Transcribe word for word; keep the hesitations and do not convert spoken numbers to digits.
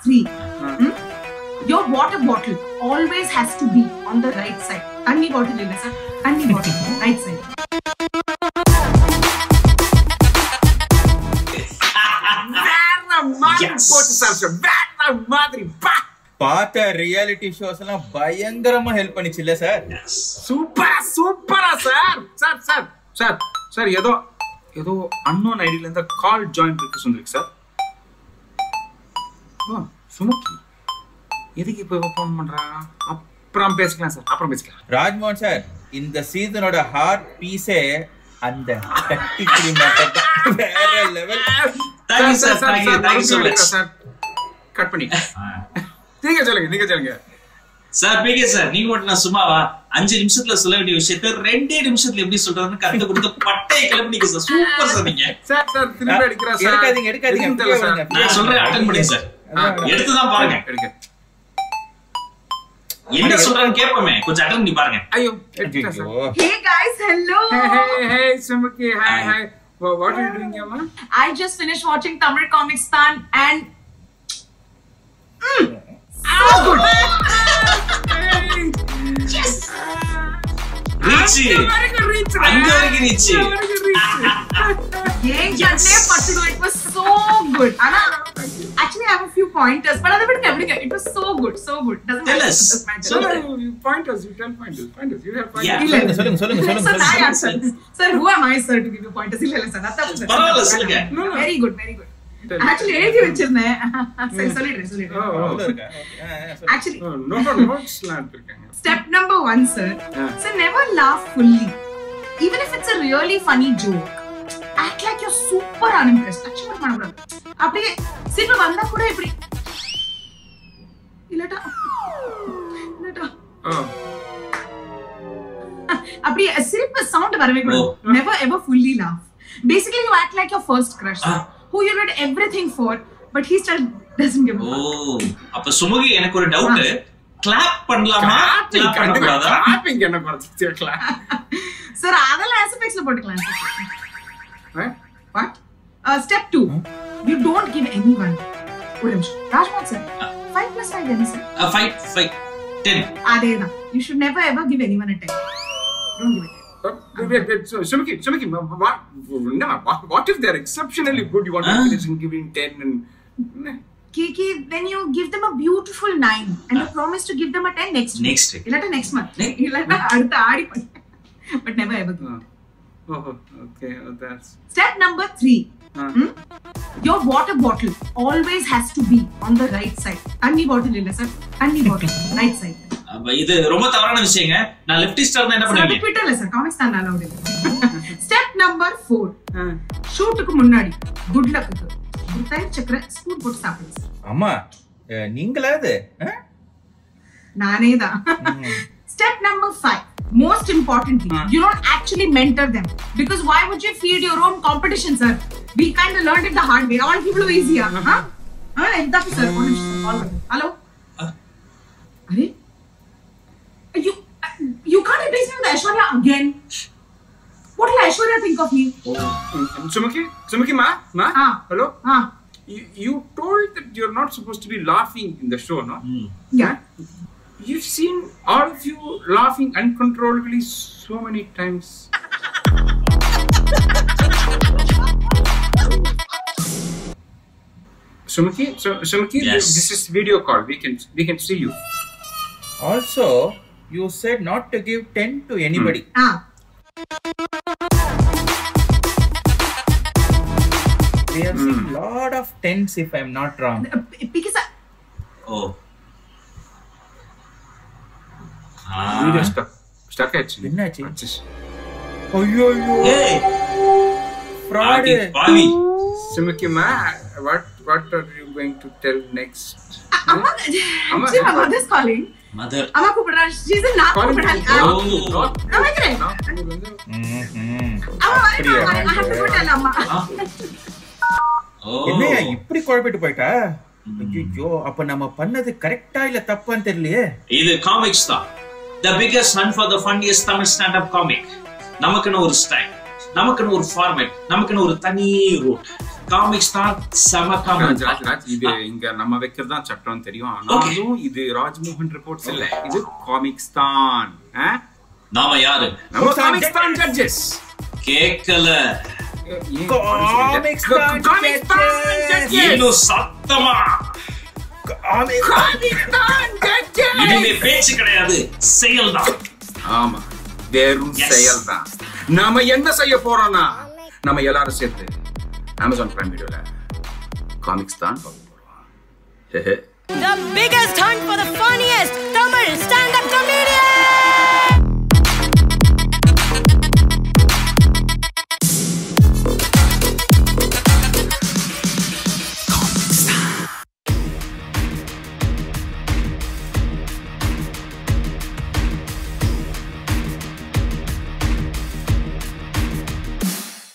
three. Hmm? Your water bottle always has to be on the right side. Tanni bottle illa sir. Tanni bottle right side. பாத்த reality shows எல்லாம் பயங்கரமா help பண்ணிச்சுல்ல sir. சூப்பரா சூப்பரா sir. Sir sir sir sir ஏதோ ஏதோ unknown ஐடியில இருந்து கால் ஜாயின் ரிக்வெஸ்ட் வந்திருக்கு சார். ஓ சுமுக்கி எதுக்கு இப்போ ஃபோன் பண்றா? அப்புறம் பேசிக்கலாம் சார், அப்புறம் பேசிக்கலாம். ராஜ்மோகன் சார், இந்த சீசனோட ஹார்ட் பீஸே அந்த கட்டி கிரீம் வேற level. Thank you sir. Thank you thank you so much sir. Cut பண்ணி நீங்க சொல்லுங்க நீங்க சொல்லுங்க சார். பிகே சார், நீங்க மட்டும் நான் சும்மாவா அஞ்சு நிமிஷத்துல சொல்ல வேண்டிய விஷயத்தை ரெண்டே நிமிஷத்துல எப்படி சொல்றதுன்னு கத்து கொடுத்து பட்டையை கிளப்பினீங்க சார். Super sir. நீங்க சார் சார் திரும்ப அடிக்கிறா சார். எடுக்காதீங்க எடுக்காதீங்க சார். நான் சொல்றேன் அட்டெண்ட் பண்ணுங்க சார். எடுத்து தான் பாருங்க. எடுங்க. என்ன சொல்றான்னு கேப்பமே, கொஞ்சம் அட்டெண்ட் பண்ணி பாருங்க. ஐயோ எடுத்துட்டேன் sir. Hey guys, hello. Hey hey Sumukhi, hi hi. What are you doing, Amma? I just finished watching Tamil Comic Stan and mm, so good. Yes. Reach. அங்க வரைக்கும் reach. ஏய் ஜன்னே பட்டுடு. It was so good. Ana actually I have a few pointers, but adha vidunga vidunga. It was so good, so good. Doesn't Tell matter. us. So you point us, you tell pointers, pointers. You have pointers. Yeah. சொல்லுங்க சொல்லுங்க சொல்லுங்க Sir, I சொல்லுங்க. answer. Sir, who am I sir to give you pointers? Illa illa sir. That's பரவாயில்லை சொல்லுங்க. Very good, very good. Actually எழுதி வச்சிருந்தேன். சரி சொல்லிடுறேன் சொல்லிடுறேன். அவ்வளவு இருக்கா? Actually no no notes லாம் இருக்காங்க. Step number one, sir. So never laugh fully. Even if it's a really funny joke. Act like you're super unimpressed. Actually பண்ணக்கூடாது. அப்படியே சிரிப்பு வந்தா கூட இப்படி இல்லடா இல்லடா அப்படியே சிரிப்பு சவுண்ட் வரவே கூடாது. Never ever fully laugh. Basically you act like your first crush who you did everything for but he still doesn't give a fuck. ஓ அப்ப சுமுகி எனக்கு ஒரு டவுட். கிளாப் பண்ணலாமா? கிளாப் பண்ணக்கூடாதா? கிளாப்பிங் என்ன குறச்சு கிளாப். சார் அதெல்லாம் ஆஸ்பெக்ட்ஸ்ல போட்டுக்கலாம் sir. What? Uh, step two. You don't give anyone. ஒரு நிமிஷம். Rajmohan sir. five plus five என்ன சார்? five five ten. அதேதான். You should never ever give anyone a ten. Don't give it. Wait, wait, so Sumukhi, Sumukhi, what, no, what, what if they're exceptionally good? You want to finish and giving ten and... Kiki, then you give them a beautiful nine and you promise to give them a ten next week. Next week. Illata next month. Illata அடுத்த ஆடி பண்ணு. But never ever give. Oh, okay, oh, that's... Step number three. Uh. Hmm? Your water bottle always has to be on the right side. Tanni bottle illa sir. Tanni bottle right side. இது ரொம்ப தவறான விஷயங்க. நான் லெஃப்டிஸ்டா இருந்தா என்ன பண்ணுவீங்க? Sir ட்விட்டர்ல sir comics தான் allowed. Step number four. ஷூட்டுக்கு முன்னாடி குட் லக்குக்கு ஒரு தயிர் சக்கரை ஸ்பூன் போட்டு சாப்பிடுங்க சார். அம்மா நீங்களா அது? நானே தான். Step number five. Most importantly, uh. you don't actually mentor them because why would you feed your own competition, sir? We kind of learned it the hard way. All people are easier, uh huh? Ah, ekta sir, hello. Are you you can't replace me with Aishwarya again. What will Aishwarya think of me? Oh. Sumukhi, Sumukhi ma, ma, ah. hello. Ah. You, you told that you're not supposed to be laughing in the show, no? Mm. Yeah. You've seen all of you laughing uncontrollably so many times. Sumukhi, so Sumukhi, yes. This is video call. We can we can see you. Also, you said not to give ten to anybody. Hmm. Ah. We have seen mm. lot of tens, if I'm not wrong. Because I... oh. Video stuck. Stuck actually. என்னாச்சு? ஐயோ ஐயோ. Hey. Fraud. Pavi. Sumukhi ma, what what are you going to tell next? Amma, Amma, see my mother's calling. Mother. Amma kupra. She's a knock kupra. Oh. Amma kare. Mhm. Amma varna. I have to go tell Amma. Oh. என்னையா இப்படி குழப்பிட்டு போயிட்டா? ஐயோ அப்ப நம்ம பண்ணது கரெக்ட்டா இல்ல தப்பான்னு தெரியலையே. இது காமிக்ஸ் தான். The biggest hunt for the funniest Tamil stand-up comic. நமக்குன்னு ஒரு ஸ்டைல், நமக்குன்னு ஒரு ஃபார்மேட், நமக்குன்னு ஒரு தனி ரூட். காமிக்ஸ் தான் செம காமெடி. ராஜ் ராஜ் ராஜ் இது இங்க நம்ம வைக்கிறது தான் சட்டம் தெரியும். ஆனாலும் இது ராஜ்மோகன் ரிப்போர்ட்ஸ் இல்ல, இது காமிக்ஸ் தான். நாம யாரு? நம்ம காமிக்ஸ் தான் ஜட்ஜஸ். கேக்கல. காமிக்ஸ் தான் ஜட்ஜஸ். இன்னும் சத்தமா. காமிக்ஸ் தான் ஜட்ஜஸ். இனிமே பேச்சு கிடையாது, செயல் தான். ஆமா, வெறும் செயல் தான். நாம என்ன செய்ய போறோம்னா நம்ம எல்லாரும் சேர்த்து அமேசான் பிரைம் வீடியோல காமிக்ஸ் தான் பார்க்க போறோம். The biggest hunt for the funniest Tamil stand-up comedy.